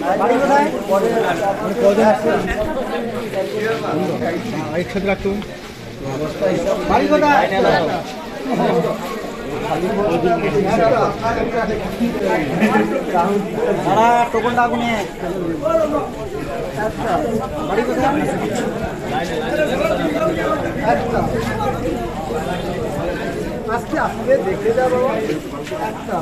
একসাথে রাখুন। টোকনটা আগুনে আজকে আসলে দেখে যাবো একটা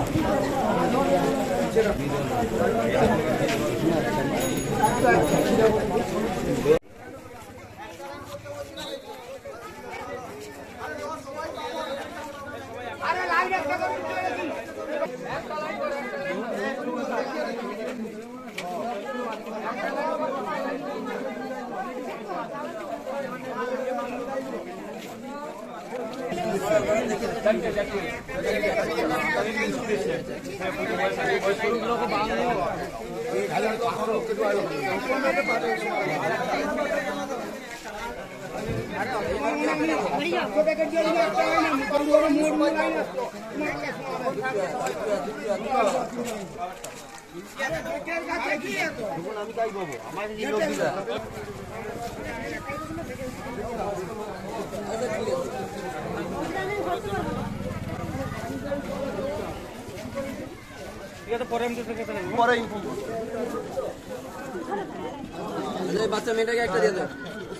বাচ্চা মেয়েটাকে একটা দিয়ে দেয়।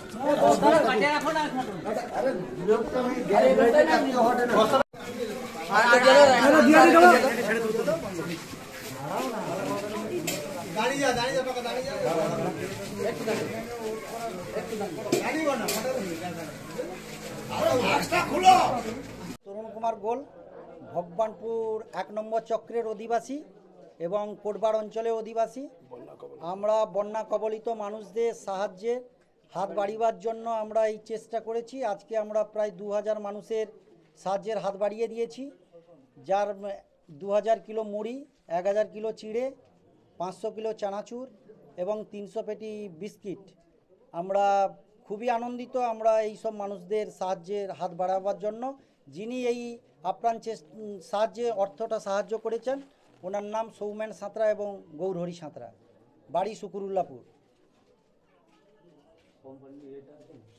তরুণ কুমার গোল, ভগবানপুর 1 নম্বর চক্রের অধিবাসী এবং কোটবাড় অঞ্চলের অধিবাসী। আমরা বন্যা কবলিত মানুষদের সাহায্যে হাত বাড়িবার জন্য আমরা এই চেষ্টা করেছি। আজকে আমরা প্রায় 2000 মানুষের সাহায্যের হাত বাড়িয়ে দিয়েছি, যার 2000 কিলো মুড়ি, 1000 কিলো চিড়ে, 500 কিলো চানাচুর এবং 300 পেটি বিস্কিট। আমরা খুবই আনন্দিত আমরা এই সব মানুষদের সাহায্যের হাত বাড়াবার জন্য। যিনি এই আপ্রাণ সাহায্যে অর্থটা সাহায্য করেছেন ওনার নাম সৌমেন সাঁতরা এবং গৌরহরি সাঁতরা, বাড়ি শুকুরুল্লাপুর।